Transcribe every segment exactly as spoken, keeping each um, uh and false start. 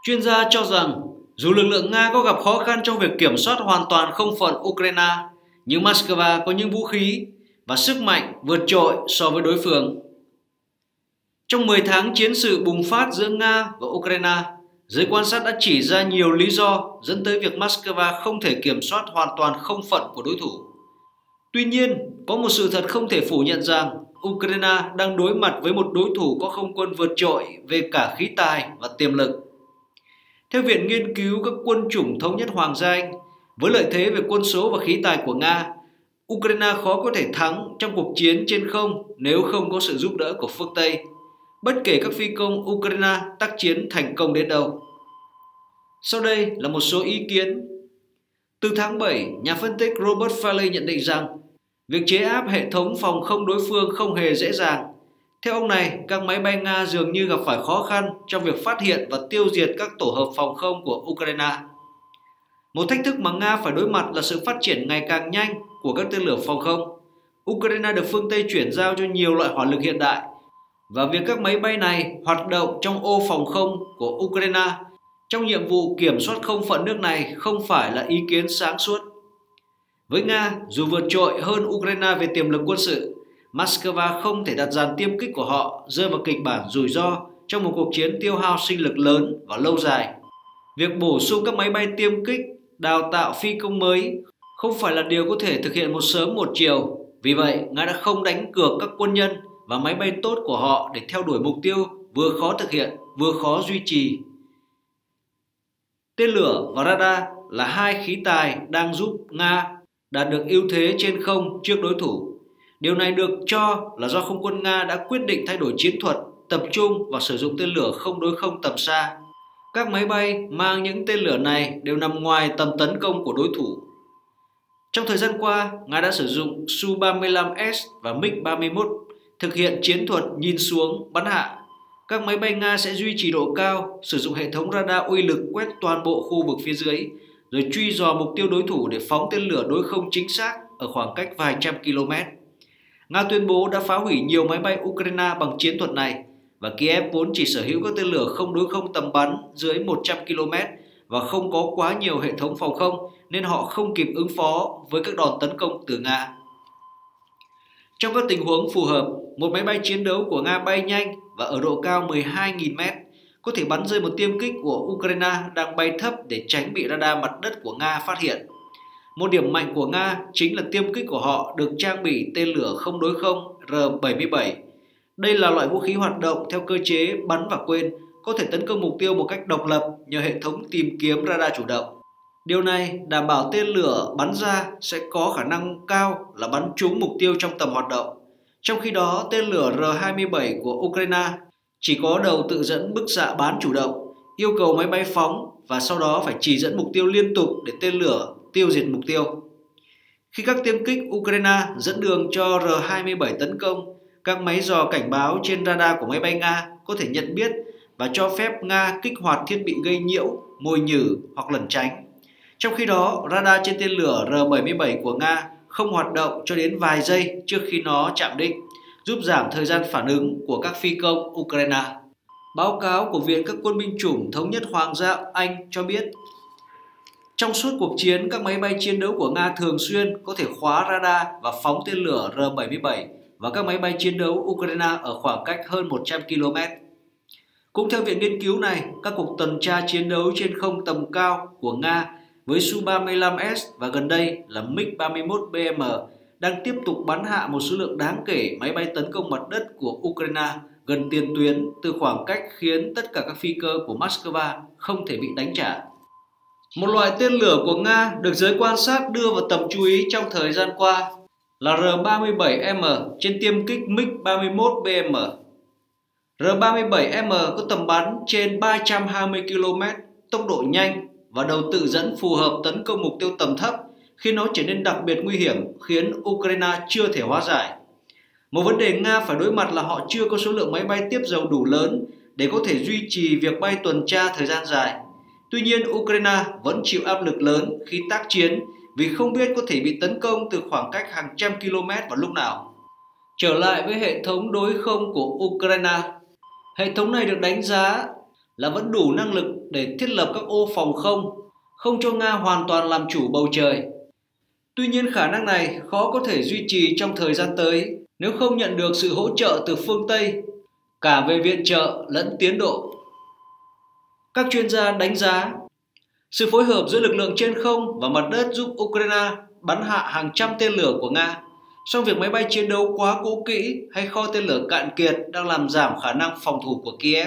Chuyên gia cho rằng dù lực lượng Nga có gặp khó khăn trong việc kiểm soát hoàn toàn không phận Ukraine, nhưng Moscow có những vũ khí và sức mạnh vượt trội so với đối phương. Trong mười tháng chiến sự bùng phát giữa Nga và Ukraine, giới quan sát đã chỉ ra nhiều lý do dẫn tới việc Moscow không thể kiểm soát hoàn toàn không phận của đối thủ. Tuy nhiên, có một sự thật không thể phủ nhận rằng Ukraine đang đối mặt với một đối thủ có không quân vượt trội về cả khí tài và tiềm lực. Theo Viện Nghiên cứu các quân chủng thống nhất Hoàng gia Anh, với lợi thế về quân số và khí tài của Nga, Ukraine khó có thể thắng trong cuộc chiến trên không nếu không có sự giúp đỡ của phương Tây, bất kể các phi công Ukraine tác chiến thành công đến đâu. Sau đây là một số ý kiến. Từ tháng bảy, nhà phân tích Robert Farley nhận định rằng việc chế áp hệ thống phòng không đối phương không hề dễ dàng. Theo ông này, các máy bay Nga dường như gặp phải khó khăn trong việc phát hiện và tiêu diệt các tổ hợp phòng không của Ukraine. Một thách thức mà Nga phải đối mặt là sự phát triển ngày càng nhanh của các tên lửa phòng không. Ukraine được phương Tây chuyển giao cho nhiều loại hỏa lực hiện đại, và việc các máy bay này hoạt động trong ô phòng không của Ukraine trong nhiệm vụ kiểm soát không phận nước này không phải là ý kiến sáng suốt. Với Nga, dù vượt trội hơn Ukraine về tiềm lực quân sự, Moscow không thể đặt dàn tiêm kích của họ rơi vào kịch bản rủi ro trong một cuộc chiến tiêu hao sinh lực lớn và lâu dài. Việc bổ sung các máy bay tiêm kích, đào tạo phi công mới không phải là điều có thể thực hiện một sớm một chiều. Vì vậy, Nga đã không đánh cược các quân nhân và máy bay tốt của họ để theo đuổi mục tiêu vừa khó thực hiện, vừa khó duy trì. Tên lửa và radar là hai khí tài đang giúp Nga đạt được ưu thế trên không trước đối thủ. Điều này được cho là do không quân Nga đã quyết định thay đổi chiến thuật, tập trung vào sử dụng tên lửa không đối không tầm xa. Các máy bay mang những tên lửa này đều nằm ngoài tầm tấn công của đối thủ. Trong thời gian qua, Nga đã sử dụng Su ba mươi lăm S và MiG ba mươi mốt thực hiện chiến thuật nhìn xuống bắn hạ. Các máy bay Nga sẽ duy trì độ cao, sử dụng hệ thống radar uy lực quét toàn bộ khu vực phía dưới, rồi truy dò mục tiêu đối thủ để phóng tên lửa đối không chính xác ở khoảng cách vài trăm km. Nga tuyên bố đã phá hủy nhiều máy bay Ukraine bằng chiến thuật này, và Kiev vốn chỉ sở hữu các tên lửa không đối không tầm bắn dưới một trăm ki lô mét và không có quá nhiều hệ thống phòng không, nên họ không kịp ứng phó với các đòn tấn công từ Nga. Trong các tình huống phù hợp, một máy bay chiến đấu của Nga bay nhanh và ở độ cao mười hai nghìn mét có thể bắn rơi một tiêm kích của Ukraine đang bay thấp để tránh bị radar mặt đất của Nga phát hiện. Một điểm mạnh của Nga chính là tiêm kích của họ được trang bị tên lửa không đối không R bảy mươi bảy. Đây là loại vũ khí hoạt động theo cơ chế bắn và quên, có thể tấn công mục tiêu một cách độc lập nhờ hệ thống tìm kiếm radar chủ động. Điều này đảm bảo tên lửa bắn ra sẽ có khả năng cao là bắn trúng mục tiêu trong tầm hoạt động. Trong khi đó, tên lửa R hai mươi bảy của Ukraine chỉ có đầu tự dẫn bức xạ bán chủ động, yêu cầu máy bay phóng và sau đó phải chỉ dẫn mục tiêu liên tục để tên lửa tiêu diệt mục tiêu. Khi các tiêm kích Ukraine dẫn đường cho R hai mươi bảy tấn công, các máy dò cảnh báo trên radar của máy bay Nga có thể nhận biết và cho phép Nga kích hoạt thiết bị gây nhiễu, mồi nhử hoặc lẩn tránh. Trong khi đó, radar trên tên lửa R bảy mươi bảy của Nga không hoạt động cho đến vài giây trước khi nó chạm đích, giúp giảm thời gian phản ứng của các phi công Ukraine. Báo cáo của Viện các quân binh chủng thống nhất Hoàng gia Anh cho biết, trong suốt cuộc chiến, các máy bay chiến đấu của Nga thường xuyên có thể khóa radar và phóng tên lửa R bảy mươi bảy và các máy bay chiến đấu Ukraine ở khoảng cách hơn một trăm ki lô mét. Cũng theo viện nghiên cứu này, các cuộc tuần tra chiến đấu trên không tầm cao của Nga với Su ba mươi lăm S và gần đây là MiG ba mươi mốt B M đang tiếp tục bắn hạ một số lượng đáng kể máy bay tấn công mặt đất của Ukraine gần tiền tuyến từ khoảng cách khiến tất cả các phi cơ của Moscow không thể bị đánh trả. Một loại tên lửa của Nga được giới quan sát đưa vào tầm chú ý trong thời gian qua là R ba mươi bảy M trên tiêm kích MiG ba mươi mốt B M. R ba mươi bảy M có tầm bắn trên ba trăm hai mươi ki lô mét, tốc độ nhanh và đầu tự dẫn phù hợp tấn công mục tiêu tầm thấp khi nó trở nên đặc biệt nguy hiểm khiến Ukraine chưa thể hóa giải. Một vấn đề Nga phải đối mặt là họ chưa có số lượng máy bay tiếp dầu đủ lớn để có thể duy trì việc bay tuần tra thời gian dài. Tuy nhiên, Ukraine vẫn chịu áp lực lớn khi tác chiến vì không biết có thể bị tấn công từ khoảng cách hàng trăm km vào lúc nào. Trở lại với hệ thống đối không của Ukraine, hệ thống này được đánh giá là vẫn đủ năng lực để thiết lập các ô phòng không, không cho Nga hoàn toàn làm chủ bầu trời. Tuy nhiên khả năng này khó có thể duy trì trong thời gian tới nếu không nhận được sự hỗ trợ từ phương Tây, cả về viện trợ lẫn tiến độ. Các chuyên gia đánh giá sự phối hợp giữa lực lượng trên không và mặt đất giúp Ukraine bắn hạ hàng trăm tên lửa của Nga, song việc máy bay chiến đấu quá cũ kỹ hay kho tên lửa cạn kiệt đang làm giảm khả năng phòng thủ của Kiev.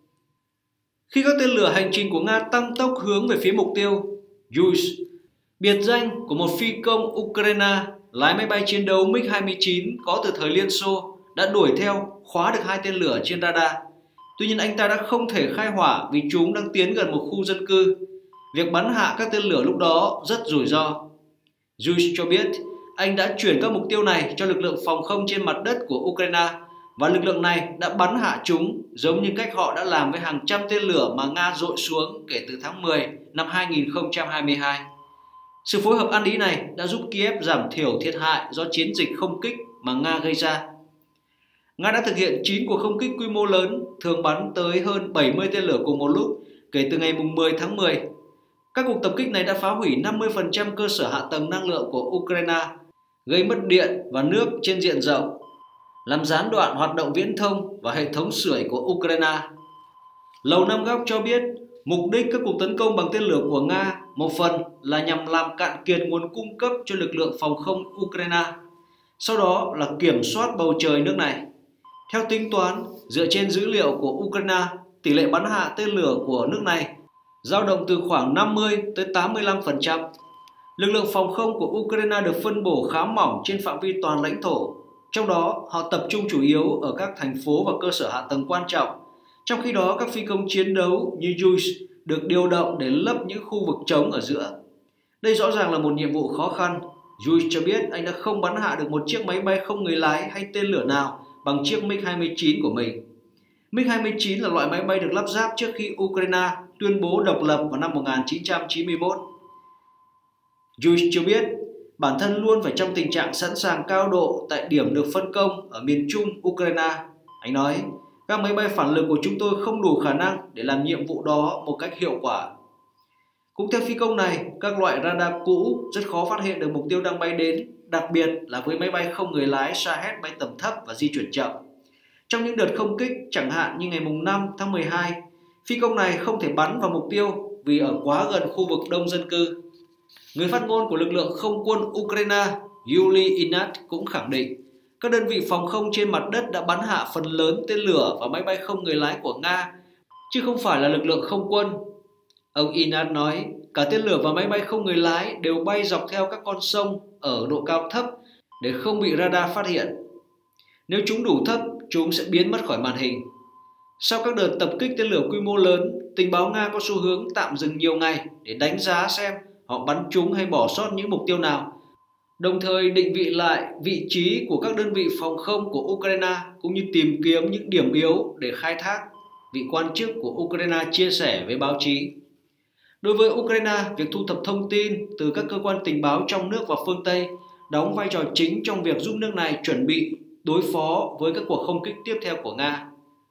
Khi các tên lửa hành trình của Nga tăng tốc hướng về phía mục tiêu, Yuzh, biệt danh của một phi công Ukraine lái máy bay chiến đấu MiG hai mươi chín có từ thời Liên Xô, đã đuổi theo khóa được hai tên lửa trên radar. Tuy nhiên anh ta đã không thể khai hỏa vì chúng đang tiến gần một khu dân cư. Việc bắn hạ các tên lửa lúc đó rất rủi ro. Yuzh cho biết anh đã chuyển các mục tiêu này cho lực lượng phòng không trên mặt đất của Ukraine và lực lượng này đã bắn hạ chúng giống như cách họ đã làm với hàng trăm tên lửa mà Nga dội xuống kể từ tháng mười năm hai nghìn không trăm hai mươi hai. Sự phối hợp ăn ý này đã giúp Kiev giảm thiểu thiệt hại do chiến dịch không kích mà Nga gây ra. Nga đã thực hiện chín cuộc không kích quy mô lớn, thường bắn tới hơn bảy mươi tên lửa cùng một lúc kể từ ngày mười tháng mười. Các cuộc tập kích này đã phá hủy năm mươi phần trăm cơ sở hạ tầng năng lượng của Ukraine, gây mất điện và nước trên diện rộng, làm gián đoạn hoạt động viễn thông và hệ thống sưởi của Ukraine. Lầu Năm Góc cho biết mục đích các cuộc tấn công bằng tên lửa của Nga một phần là nhằm làm cạn kiệt nguồn cung cấp cho lực lượng phòng không Ukraine, sau đó là kiểm soát bầu trời nước này. Theo tính toán, dựa trên dữ liệu của Ukraine, tỷ lệ bắn hạ tên lửa của nước này dao động từ khoảng năm mươi tới tám mươi lăm phần trăm. Lực lượng phòng không của Ukraine được phân bổ khá mỏng trên phạm vi toàn lãnh thổ, trong đó họ tập trung chủ yếu ở các thành phố và cơ sở hạ tầng quan trọng. Trong khi đó, các phi công chiến đấu như Yuzh được điều động để lấp những khu vực trống ở giữa. Đây rõ ràng là một nhiệm vụ khó khăn. Yuzh cho biết anh đã không bắn hạ được một chiếc máy bay không người lái hay tên lửa nào bằng chiếc MiG hai mươi chín của mình. MiG hai mươi chín là loại máy bay được lắp ráp trước khi Ukraine tuyên bố độc lập vào năm một nghìn chín trăm chín mươi mốt. Yuzh cho biết bản thân luôn phải trong tình trạng sẵn sàng cao độ tại điểm được phân công ở miền trung Ukraine. Anh nói, các máy bay phản lực của chúng tôi không đủ khả năng để làm nhiệm vụ đó một cách hiệu quả. Cũng theo phi công này, các loại radar cũ rất khó phát hiện được mục tiêu đang bay đến, đặc biệt là với máy bay không người lái Shahed bay tầm thấp và di chuyển chậm. Trong những đợt không kích, chẳng hạn như ngày năm tháng mười hai, phi công này không thể bắn vào mục tiêu vì ở quá gần khu vực đông dân cư. Người phát ngôn của lực lượng không quân Ukraine, Yury Ihnat cũng khẳng định các đơn vị phòng không trên mặt đất đã bắn hạ phần lớn tên lửa và máy bay không người lái của Nga, chứ không phải là lực lượng không quân. Ông Ihnat nói, cả tên lửa và máy bay không người lái đều bay dọc theo các con sông ở độ cao thấp để không bị radar phát hiện. Nếu chúng đủ thấp, chúng sẽ biến mất khỏi màn hình. Sau các đợt tập kích tên lửa quy mô lớn, tình báo Nga có xu hướng tạm dừng nhiều ngày để đánh giá xem họ bắn trúng hay bỏ sót những mục tiêu nào, đồng thời định vị lại vị trí của các đơn vị phòng không của Ukraine cũng như tìm kiếm những điểm yếu để khai thác, vị quan chức của Ukraine chia sẻ với báo chí. Đối với Ukraine, việc thu thập thông tin từ các cơ quan tình báo trong nước và phương Tây đóng vai trò chính trong việc giúp nước này chuẩn bị đối phó với các cuộc không kích tiếp theo của Nga.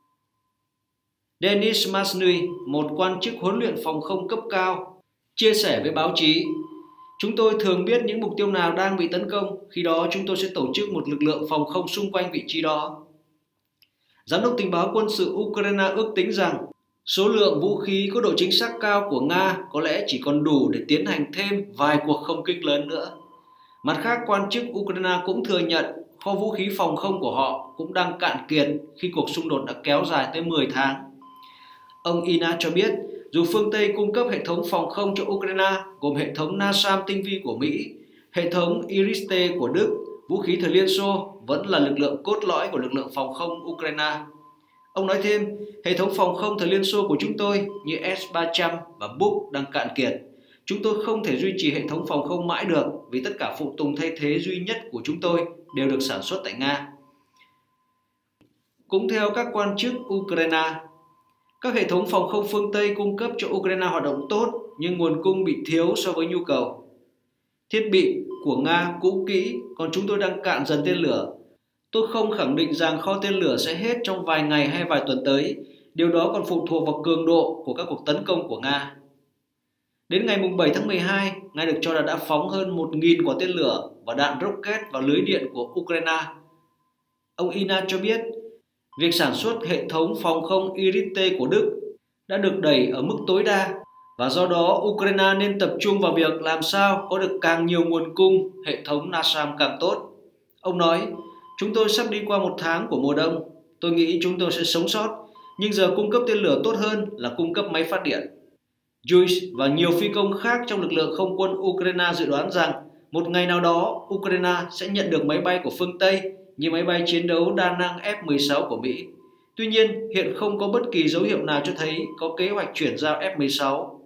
Denis Masny, một quan chức huấn luyện phòng không cấp cao, chia sẻ với báo chí, chúng tôi thường biết những mục tiêu nào đang bị tấn công, khi đó chúng tôi sẽ tổ chức một lực lượng phòng không xung quanh vị trí đó. Giám đốc tình báo quân sự Ukraine ước tính rằng số lượng vũ khí có độ chính xác cao của Nga có lẽ chỉ còn đủ để tiến hành thêm vài cuộc không kích lớn nữa. Mặt khác, quan chức Ukraine cũng thừa nhận kho vũ khí phòng không của họ cũng đang cạn kiệt khi cuộc xung đột đã kéo dài tới mười tháng. Ông Ihnat cho biết, dù phương Tây cung cấp hệ thống phòng không cho Ukraine gồm hệ thống NASAM tinh vi của Mỹ, hệ thống Iris-T của Đức, vũ khí thời Liên Xô vẫn là lực lượng cốt lõi của lực lượng phòng không Ukraine. Ông nói thêm, hệ thống phòng không thời Liên Xô của chúng tôi như S ba trăm và Buk đang cạn kiệt. Chúng tôi không thể duy trì hệ thống phòng không mãi được vì tất cả phụ tùng thay thế duy nhất của chúng tôi đều được sản xuất tại Nga. Cũng theo các quan chức Ukraine, các hệ thống phòng không phương Tây cung cấp cho Ukraine hoạt động tốt nhưng nguồn cung bị thiếu so với nhu cầu. Thiết bị của Nga cũ kỹ, còn chúng tôi đang cạn dần tên lửa. Tôi không khẳng định rằng kho tên lửa sẽ hết trong vài ngày hay vài tuần tới, Điều đó còn phụ thuộc vào cường độ của các cuộc tấn công của Nga. Đến ngày bảy tháng mười hai, Nga được cho là đã phóng hơn một nghìn quả tên lửa và đạn rocket vào lưới điện của Ukraine. Ông Ina cho biết, việc sản xuất hệ thống phòng không Iris-T của Đức đã được đẩy ở mức tối đa và do đó Ukraine nên tập trung vào việc làm sao có được càng nhiều nguồn cung hệ thống NASAM càng tốt. Ông nói, chúng tôi sắp đi qua một tháng của mùa đông, tôi nghĩ chúng tôi sẽ sống sót, nhưng giờ cung cấp tên lửa tốt hơn là cung cấp máy phát điện. Juice và nhiều phi công khác trong lực lượng không quân Ukraine dự đoán rằng một ngày nào đó Ukraine sẽ nhận được máy bay của phương Tây như máy bay chiến đấu đa năng F mười sáu của Mỹ. Tuy nhiên, hiện không có bất kỳ dấu hiệu nào cho thấy có kế hoạch chuyển giao F mười sáu.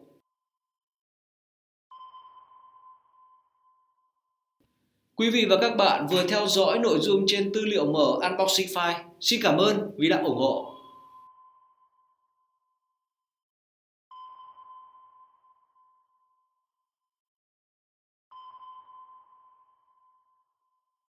Quý vị và các bạn vừa theo dõi nội dung trên tư liệu mở Unboxing File. Xin cảm ơn vì đã ủng hộ.